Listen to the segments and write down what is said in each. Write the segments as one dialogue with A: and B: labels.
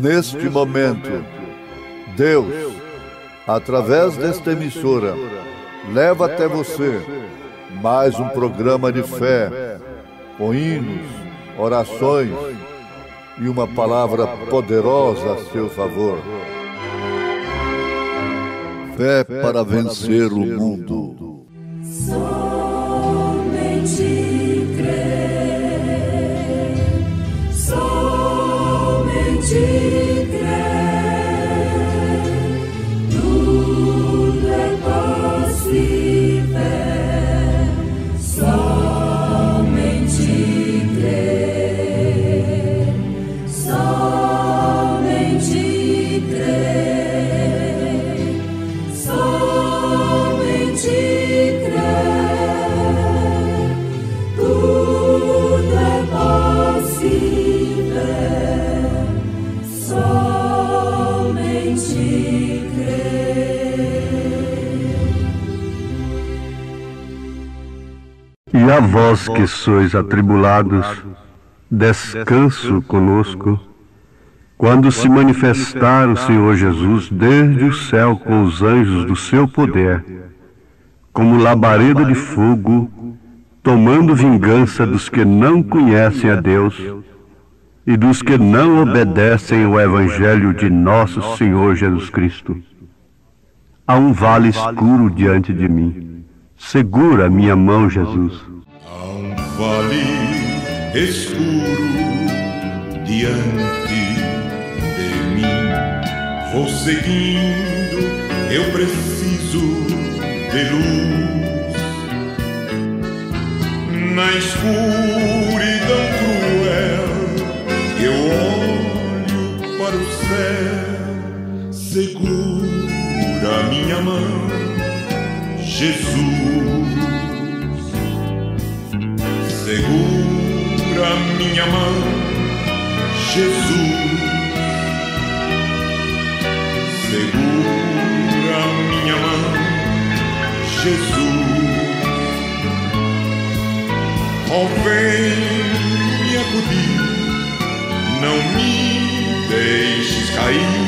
A: neste momento, Deus, através desta emissora, leva até você mais um programa de fé, com hinos, orações e uma palavra poderosa a seu favor. Fé para vencer o mundo.
B: Somente crer, somente crer, tudo é possível, somente crer, somente crer, somente crer, tudo é possível, somente crer.
C: E a vós que sois atribulados, descanso conosco, quando se manifestar o Senhor Jesus desde o céu com os anjos do seu poder, como labareda de fogo, tomando vingança dos que não conhecem a Deus e dos que não obedecem ao Evangelho de nosso Senhor Jesus Cristo. Há um vale escuro diante de mim. Segura minha mão, Jesus.
D: Há um vale escuro diante de mim. Vou seguindo, eu preciso de luz. Na escuridão cruel, eu olho para o céu. Segura minha mão, Jesus. Segura minha mão, Jesus. Segura minha mão, Jesus. Oh, vem me acudir, não me deixes cair.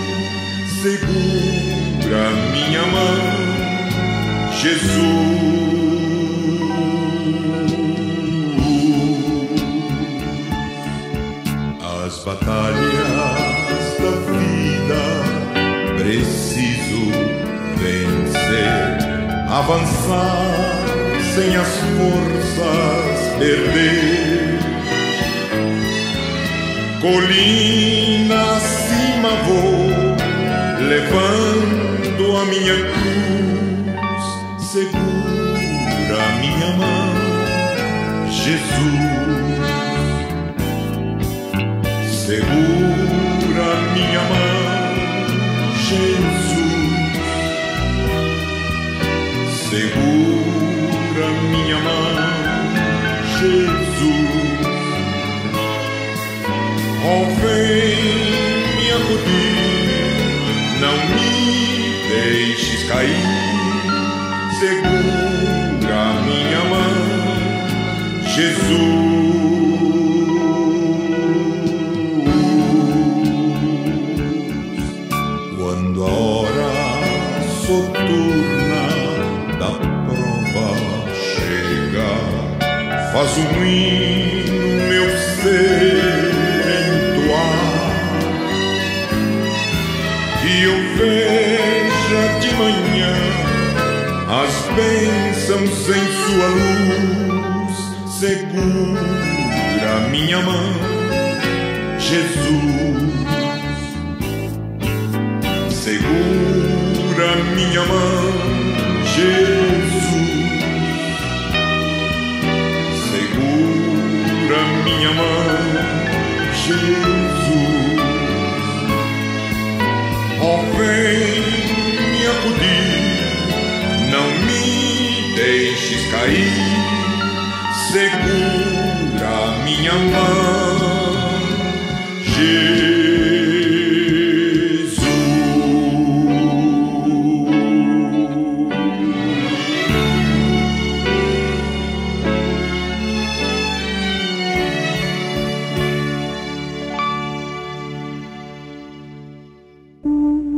D: Segura minha mão, Jesus. As batalhas da vida preciso vencer, avançar sem as forças perder. Colina acima vou, levando a minha cruz. Segura minha mão, Jesus. Segura minha mão, Jesus. Segura minha mão, Jesus. Oh, vem me acudir, não me deixes cair. Segura minha mão, Jesus. Quando a hora soturna da prova chega, faz um hino meu ser entoar, e eu veja de manhã as bênçãos em sua luz. Segura minha mão, Jesus. Segura minha mão, Jesus. Segura minha mão, Jesus. Oh, vem me acudir, não me deixes cair. Segura minha mão, Jesus.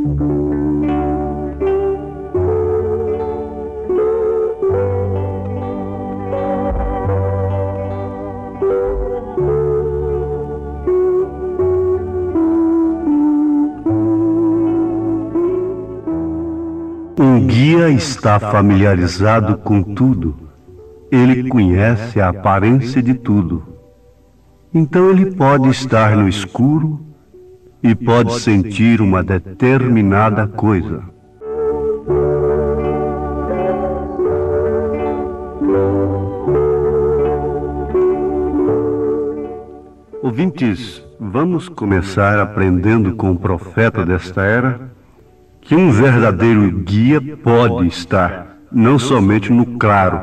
C: Um guia está familiarizado com tudo. Ele conhece a aparência de tudo. Então ele pode estar no escuro e pode sentir uma determinada coisa. Ouvintes, vamos começar aprendendo com o profeta desta era que um verdadeiro guia pode estar não somente no claro,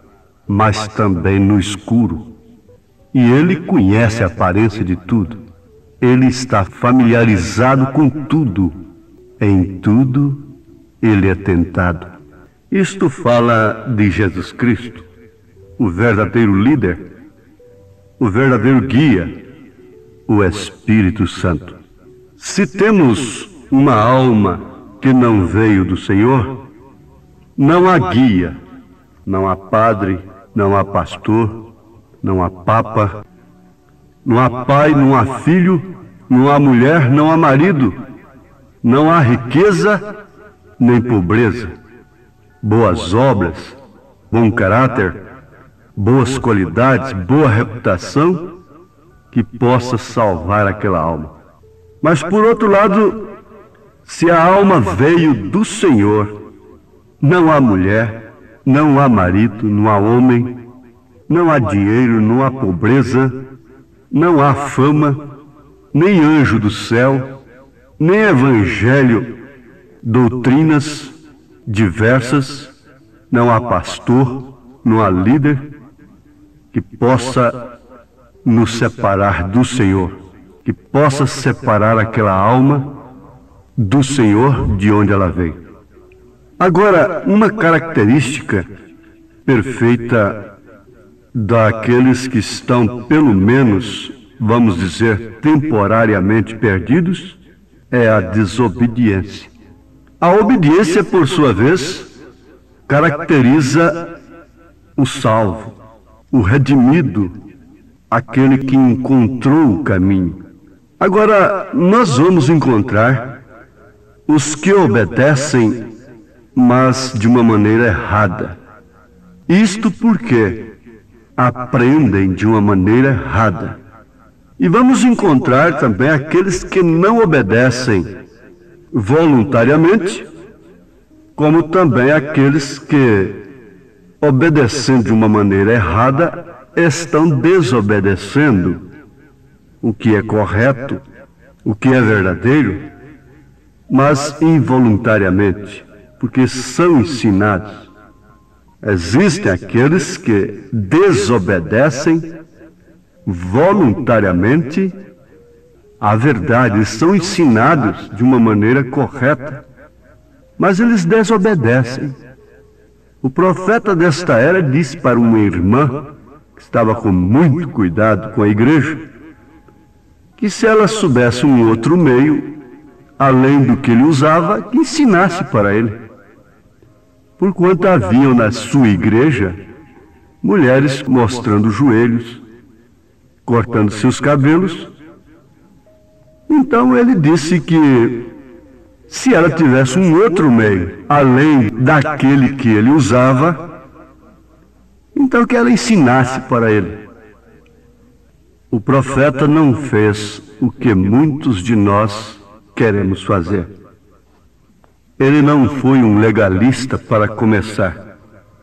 C: mas também no escuro. E ele conhece a aparência de tudo. Ele está familiarizado com tudo. Em tudo, ele é tentado. Isto fala de Jesus Cristo, o verdadeiro líder, o verdadeiro guia, o Espírito Santo. Se temos uma alma que não veio do Senhor, não há guia, não há padre, não há pastor, não há papa, não há pai, não há filho, não há mulher, não há marido, não há riqueza nem pobreza, boas obras, bom caráter, boas qualidades, boa reputação que possa salvar aquela alma. Mas por outro lado, se a alma veio do Senhor, não há mulher, não há marido, não há homem, não há dinheiro, não há pobreza, não há fama, nem anjo do céu, nem evangelho, doutrinas diversas, não há pastor, não há líder que possa nos separar do Senhor, que possa separar aquela alma do Senhor de onde ela veio. Agora, uma característica perfeita daqueles que estão, pelo menos, vamos dizer, temporariamente perdidos, é a desobediência. A obediência, por sua vez, caracteriza o salvo, o redimido, aquele que encontrou o caminho. Agora, nós vamos encontrar os que obedecem, mas de uma maneira errada. Isto porque aprendem de uma maneira errada. E vamos encontrar também aqueles que não obedecem voluntariamente, como também aqueles que, obedecendo de uma maneira errada, estão desobedecendo o que é correto, o que é verdadeiro, mas involuntariamente, porque são ensinados. Existem aqueles que desobedecem voluntariamente à verdade, eles são ensinados de uma maneira correta, mas eles desobedecem. O profeta desta era disse para uma irmã, que estava com muito cuidado com a igreja, que se ela soubesse um outro meio, além do que ele usava, que ensinasse para ele. Porquanto haviam na sua igreja mulheres mostrando os joelhos, cortando seus cabelos. Então ele disse que se ela tivesse um outro meio, além daquele que ele usava, então que ela ensinasse para ele. O profeta não fez o que muitos de nós queremos fazer. Ele não foi um legalista para começar.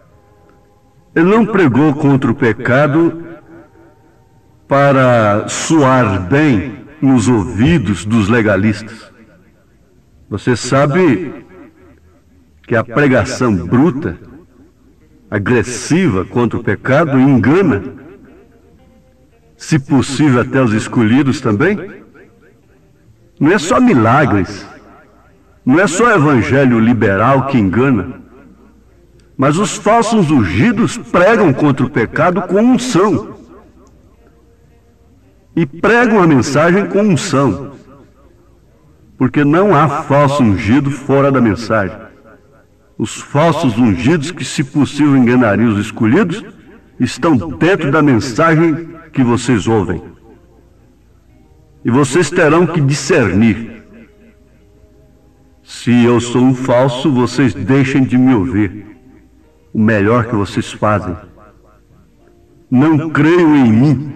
C: Ele não pregou contra o pecado para soar bem nos ouvidos dos legalistas. Você sabe que a pregação bruta, agressiva contra o pecado engana, se possível até os escolhidos também. Não é só milagres, não é só evangelho liberal que engana, mas os falsos ungidos pregam contra o pecado com unção. E pregam a mensagem com unção. porque não há falso ungido fora da mensagem. Os falsos ungidos, que se possível enganariam os escolhidos, estão dentro da mensagem que vocês ouvem. E vocês terão que discernir. Se eu sou um falso, vocês deixem de me ouvir. O melhor que vocês fazem. Não creiam em mim.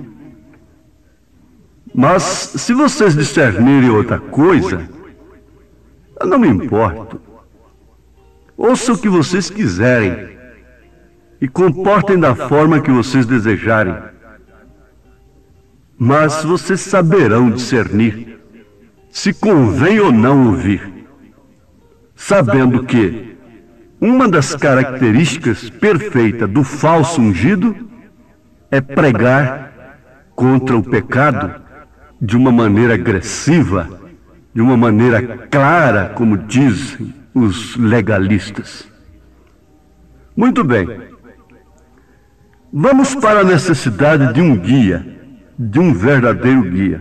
C: Mas se vocês discernirem outra coisa, eu não me importo. Ouçam o que vocês quiserem e comportem da forma que vocês desejarem. Mas vocês saberão discernir se convém ou não ouvir, sabendo que uma das características perfeitas do falso ungido é pregar contra o pecado de uma maneira agressiva, de uma maneira clara, como dizem os legalistas. Muito bem. Vamos para a necessidade de um guia, de um verdadeiro guia.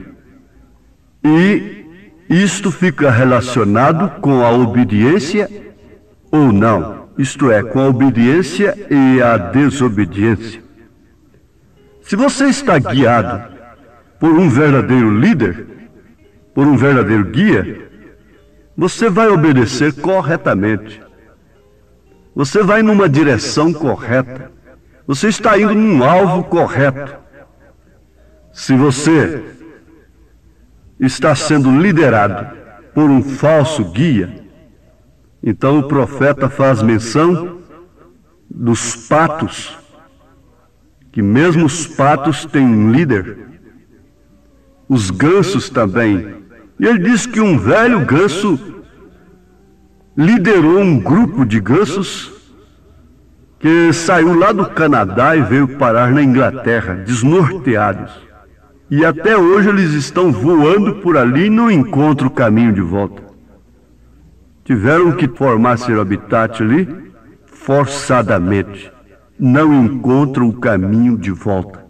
C: E isto fica relacionado com a obediência ou não, isto é, com a obediência e a desobediência. Se você está guiado por um verdadeiro líder, por um verdadeiro guia, você vai obedecer corretamente. Você vai numa direção correta. Você está indo num alvo correto. Se você está sendo liderado por um falso guia, então o profeta faz menção dos patos, que mesmo os patos têm um líder, os gansos também. E ele diz que um velho ganso liderou um grupo de gansos que saiu lá do Canadá e veio parar na Inglaterra, desnorteados. E até hoje eles estão voando por ali e não encontram o caminho de volta. Tiveram que formar seu habitat ali forçadamente. Não encontram o caminho de volta.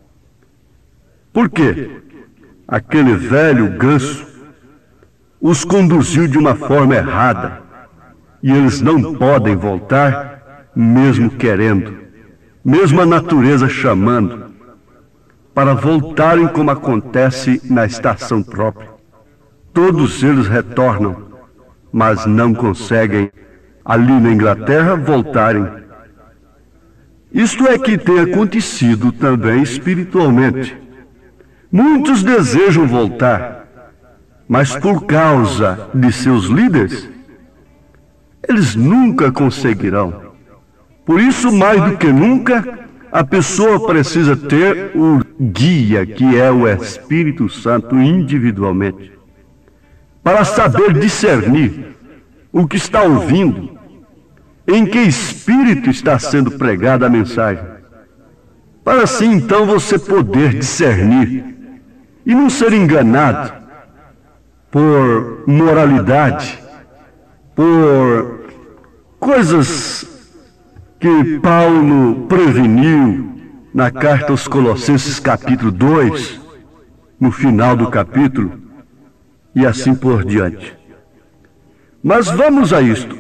C: Por quê? Aquele velho ganso os conduziu de uma forma errada. E eles não podem voltar, mesmo querendo, mesmo a natureza chamando, para voltarem como acontece na estação própria. Todos eles retornam, mas não conseguem, ali na Inglaterra, voltarem. Isto é que tem acontecido também espiritualmente. Muitos desejam voltar, mas por causa de seus líderes, eles nunca conseguirão. Por isso, mais do que nunca, a pessoa precisa ter o guia, que é o Espírito Santo, individualmente, para saber discernir o que está ouvindo, em que espírito está sendo pregada a mensagem, para assim então você poder discernir e não ser enganado por moralidade, por coisas que Paulo preveniu na carta aos Colossenses capítulo 2, no final do capítulo, e assim por diante. Mas vamos a isto.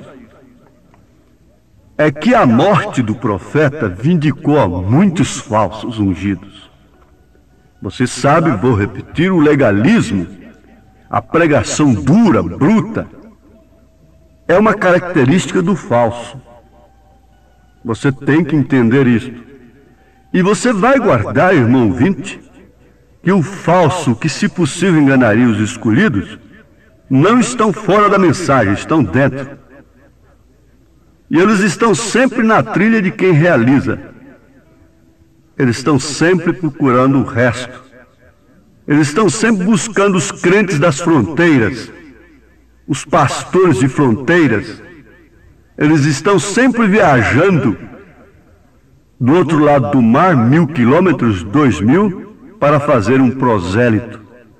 C: É que a morte do profeta vindicou a muitos falsos ungidos. Você sabe, vou repetir, o legalismo, a pregação dura, bruta, é uma característica do falso. Você tem que entender isso. E você vai guardar, irmão ouvinte, que o falso, que se possível enganaria os escolhidos, não estão fora da mensagem, estão dentro. E eles estão sempre na trilha de quem realiza. Eles estão sempre procurando o resto. Eles estão sempre buscando os crentes das fronteiras, os pastores de fronteiras. Eles estão sempre viajando do outro lado do mar, 1000 quilômetros, 2000, para fazer um prosélito.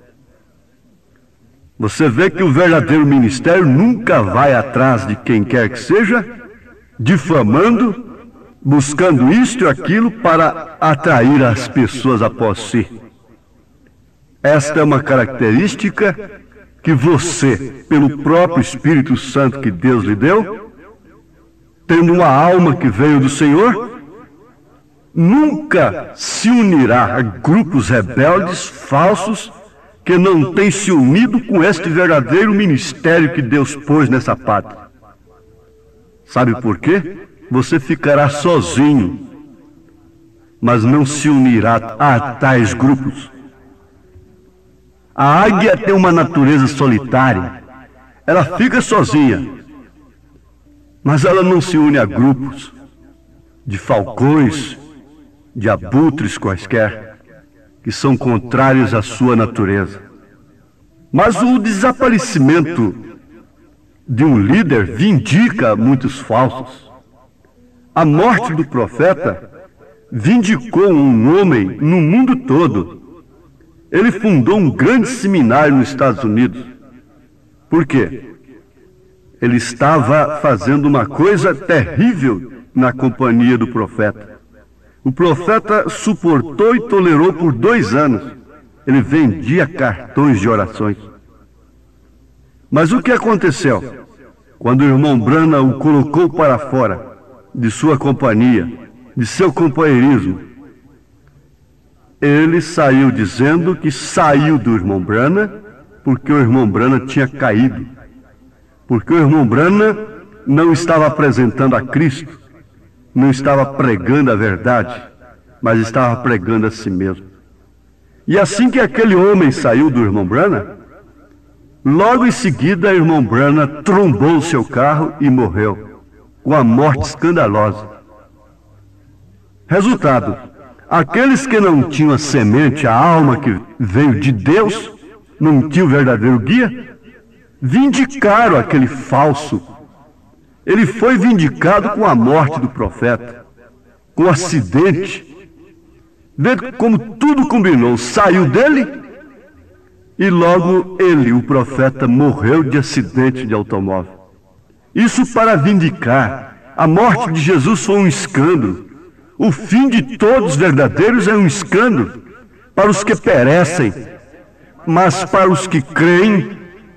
C: Você vê que o verdadeiro ministério nunca vai atrás de quem quer que seja, difamando, buscando isto e aquilo para atrair as pessoas após si. Esta é uma característica que você, pelo próprio Espírito Santo que Deus lhe deu, tendo uma alma que veio do Senhor, nunca se unirá a grupos rebeldes, falsos, que não têm se unido com este verdadeiro ministério que Deus pôs nessa pátria. Sabe por quê? Você ficará sozinho, mas não se unirá a tais grupos. A águia tem uma natureza solitária. Ela fica sozinha, mas ela não se une a grupos de falcões, de abutres quaisquer, que são contrários à sua natureza. Mas o desaparecimento de um líder vindica muitos falsos. A morte do profeta vindicou um homem no mundo todo. Ele fundou um grande seminário nos Estados Unidos. Por quê? Ele estava fazendo uma coisa terrível na companhia do profeta. O profeta suportou e tolerou por 2 anos. Ele vendia cartões de orações. Mas o que aconteceu? Quando o irmão Branham o colocou para fora de sua companhia, de seu companheirismo, ele saiu dizendo que saiu do irmão Branham porque o irmão Branham tinha caído. Porque o irmão Branham não estava apresentando a Cristo, não estava pregando a verdade, mas estava pregando a si mesmo. E assim que aquele homem saiu do irmão Branham, logo em seguida o irmão Branham trombou o seu carro e morreu, com a morte escandalosa. Resultado, aqueles que não tinham a semente, a alma que veio de Deus, não tinham o verdadeiro guia, vindicaram aquele falso. Ele foi vindicado com a morte do profeta, com o acidente. Vê como tudo combinou, saiu dele e logo ele, o profeta, morreu de acidente de automóvel. Isso para vindicar. A morte de Jesus foi um escândalo. O fim de todos verdadeiros é um escândalo para os que perecem, mas para os que creem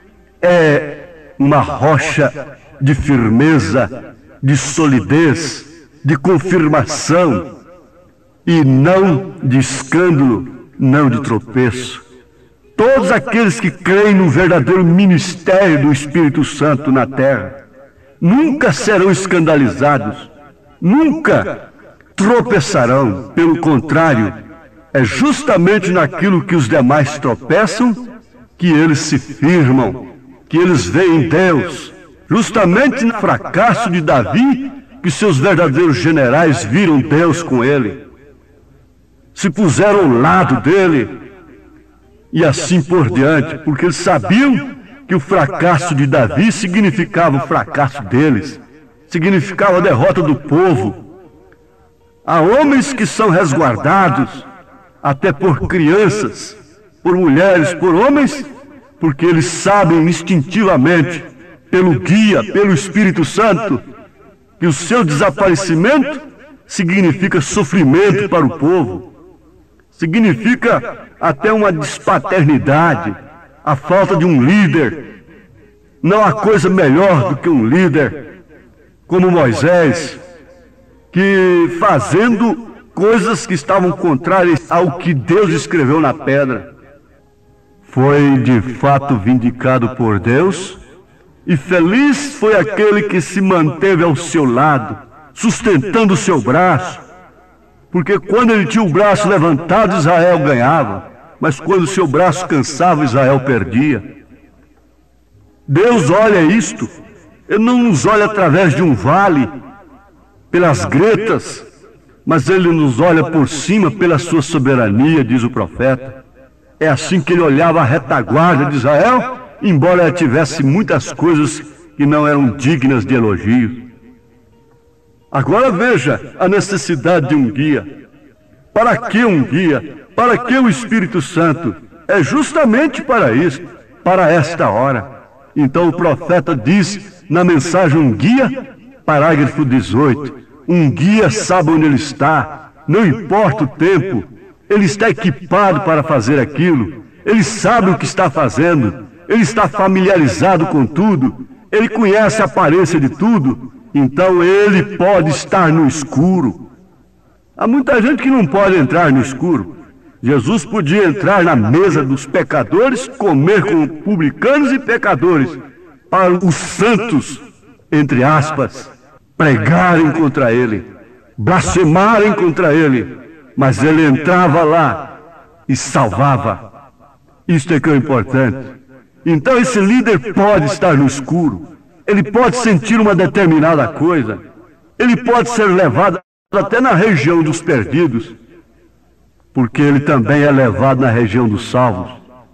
C: é uma rocha de firmeza, de solidez, de confirmação e não de escândalo, não de tropeço. Todos aqueles que creem no verdadeiro ministério do Espírito Santo na terra nunca serão escandalizados, nunca tropeçarão. Pelo contrário, é justamente naquilo que os demais tropeçam que eles se firmam, que eles veem Deus. Justamente no fracasso de Davi que seus verdadeiros generais viram Deus com ele, se puseram ao lado dele e assim por diante, porque eles sabiam que o fracasso de Davi significava o fracasso deles, significava a derrota do povo. Há homens que são resguardados até por crianças, por mulheres, por homens, porque eles sabem instintivamente, pelo guia, pelo Espírito Santo, que o seu desaparecimento significa sofrimento para o povo, significa até uma despaternidade, a falta de um líder. Não há coisa melhor do que um líder como Moisés, que fazendo coisas que estavam contrárias ao que Deus escreveu na pedra, foi de fato vindicado por Deus, e feliz foi aquele que se manteve ao seu lado, sustentando o seu braço, porque quando ele tinha o braço levantado, Israel ganhava, mas quando o seu braço cansava, Israel perdia. Deus olha isto, Ele não nos olha através de um vale, pelas gretas, mas Ele nos olha por cima pela sua soberania, diz o profeta. É assim que Ele olhava a retaguarda de Israel, embora ela tivesse muitas coisas que não eram dignas de elogio. Agora veja a necessidade de um guia. Para que um guia? Para que o Espírito Santo? É justamente para isso, para esta hora. Então o profeta diz na mensagem um guia, parágrafo 18, um guia sabe onde ele está, não importa o tempo, ele está equipado para fazer aquilo, ele sabe o que está fazendo, ele está familiarizado com tudo, ele conhece a aparência de tudo, então ele pode estar no escuro. Há muita gente que não pode entrar no escuro. Jesus podia entrar na mesa dos pecadores, comer com publicanos e pecadores, para os santos, entre aspas, pregarem contra ele, blasfemarem contra ele, mas ele entrava lá e salvava. Isto é que é importante. Então esse líder pode estar no escuro, ele pode sentir uma determinada coisa, ele pode ser levado até na região dos perdidos, porque ele também é levado na região dos salvos.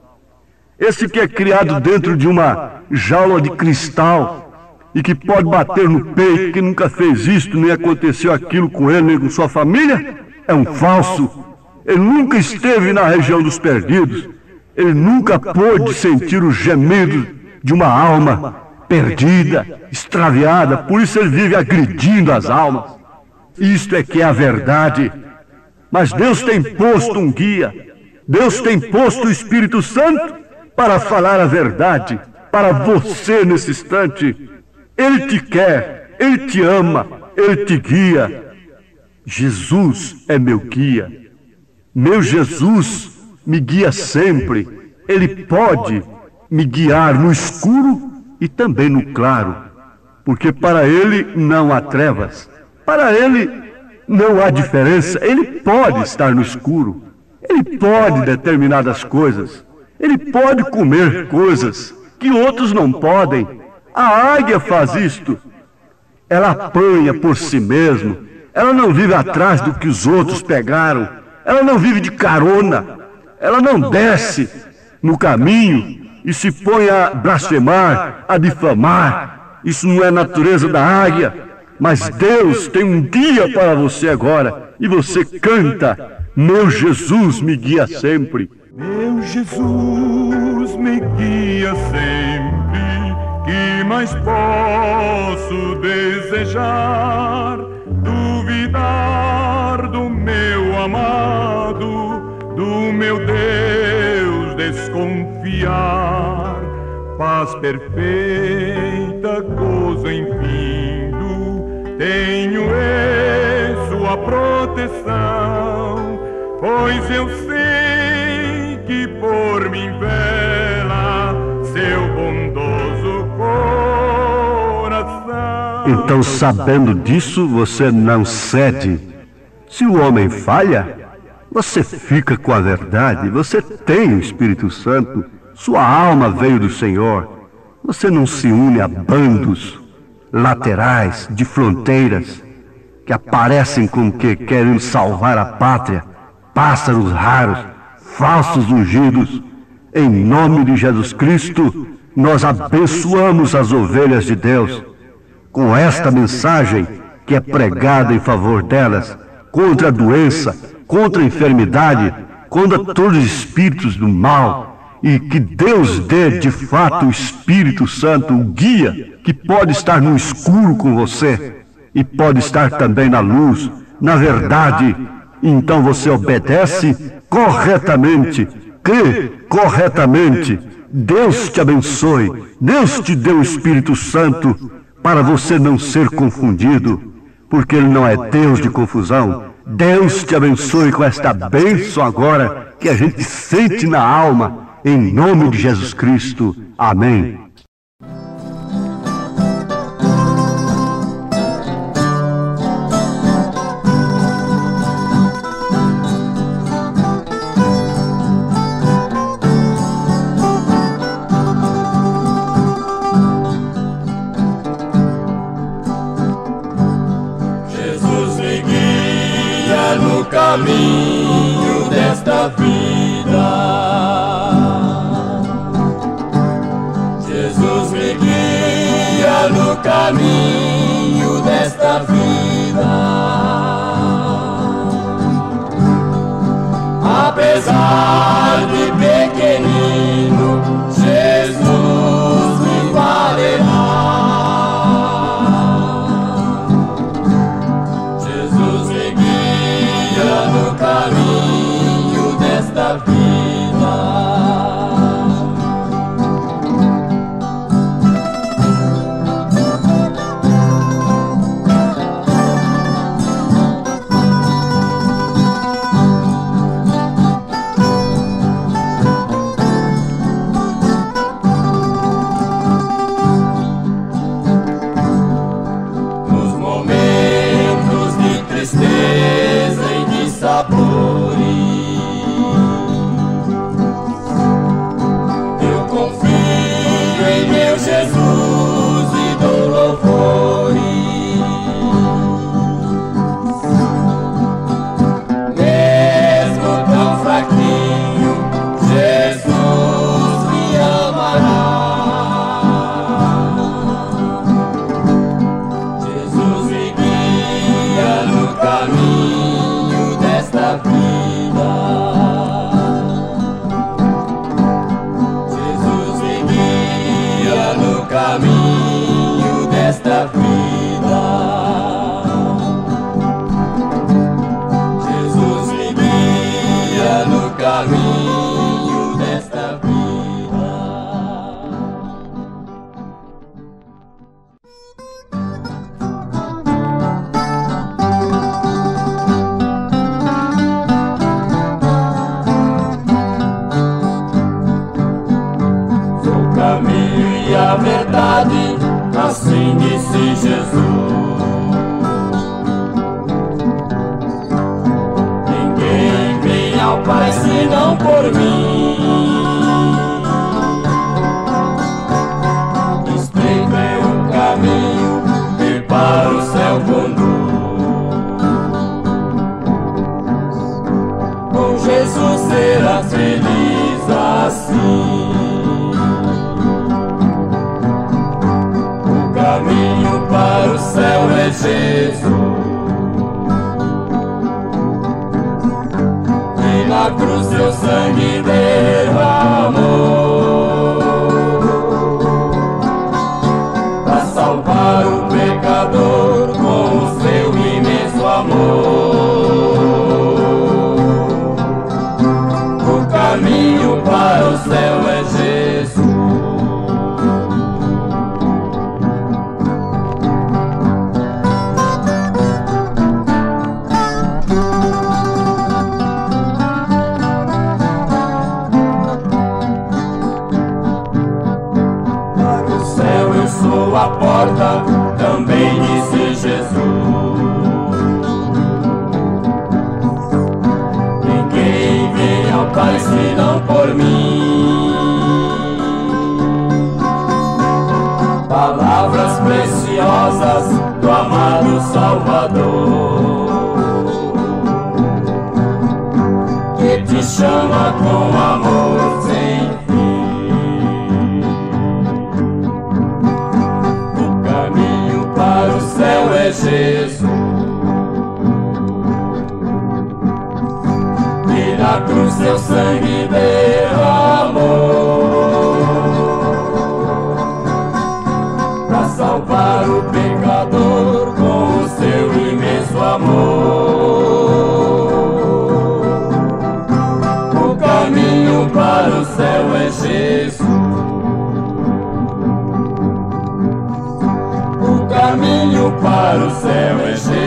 C: Esse que é criado dentro de uma jaula de cristal e que pode bater no peito, que nunca fez isto, nem aconteceu aquilo com ele, nem com sua família, é um falso. Ele nunca esteve na região dos perdidos, ele nunca pôde sentir o gemido de uma alma perdida, extraviada, por isso ele vive agredindo as almas. Isto é que é a verdade. Mas Deus tem posto um guia, Deus tem posto o Espírito Santo para falar a verdade para você nesse instante. Ele te quer, Ele te ama, Ele te guia. Jesus é meu guia. Meu Jesus me guia sempre. Ele pode me guiar no escuro e também no claro, porque para Ele não há trevas, para Ele não há diferença. Ele pode estar no escuro, ele pode determinadas coisas, ele pode comer coisas que outros não podem. A águia faz isto, ela apanha por si mesma, ela não vive atrás do que os outros pegaram, ela não vive de carona, ela não desce no caminho e se põe a blasfemar, a difamar. Isso não é natureza da águia. Mas Deus tem um guia para você agora, e você canta: meu Jesus me guia sempre.
D: Meu Jesus me guia sempre, que mais posso desejar? Duvidar do meu amado, do meu Deus desconfiar. Paz perfeita, gozo infindo, tenho eu sua proteção, pois eu sei que por mim vela seu bondoso coração.
C: Então, sabendo disso, você não cede. Se o homem falha, você fica com a verdade, você tem o Espírito Santo, sua alma veio do Senhor, você não se une a bandos laterais, de fronteiras, que aparecem como que querem salvar a pátria, pássaros raros, falsos ungidos. Em nome de Jesus Cristo, nós abençoamos as ovelhas de Deus com esta mensagem que é pregada em favor delas, contra a doença, contra a enfermidade, contra todos os espíritos do mal. E que Deus dê de fato o Espírito Santo, o guia, que pode estar no escuro com você e pode estar também na luz, na verdade. Então você obedece corretamente, crê corretamente. Deus te abençoe, Deus te dê o Espírito Santo para você não ser confundido, porque Ele não é Deus de confusão. Deus te abençoe com esta bênção agora que a gente sente na alma. Em nome de Jesus Cristo. Amém.
B: Jesus me guia no caminho desta vida. Jesus me guia no caminho desta vida. Apesar de pequenino, Jesus me guardará. Jesus me guia no caminho desta vida. caminho desta vida. Jesus me guia no caminho desta vida. A verdade, assim disse Jesus. Ninguém vem ao Pai senão por mim. Estreito é o caminho que para o céu conduz. Com Jesus serás feliz assim. O caminho para o céu é Jesus, e na cruz seu sangue derramou, para salvar o pecador com o seu imenso amor. O caminho para o céu é Jesus. A porta, também disse Jesus. Ninguém vem ao Pai senão por mim. Palavras preciosas do amado Salvador, que te chama com amor sem fim. Para o céu é Jesus, e na cruz seu sangue derramou, para salvar o pecador com o seu imenso amor. O caminho para o céu é Jesus. O caminho para o céu é Jesus.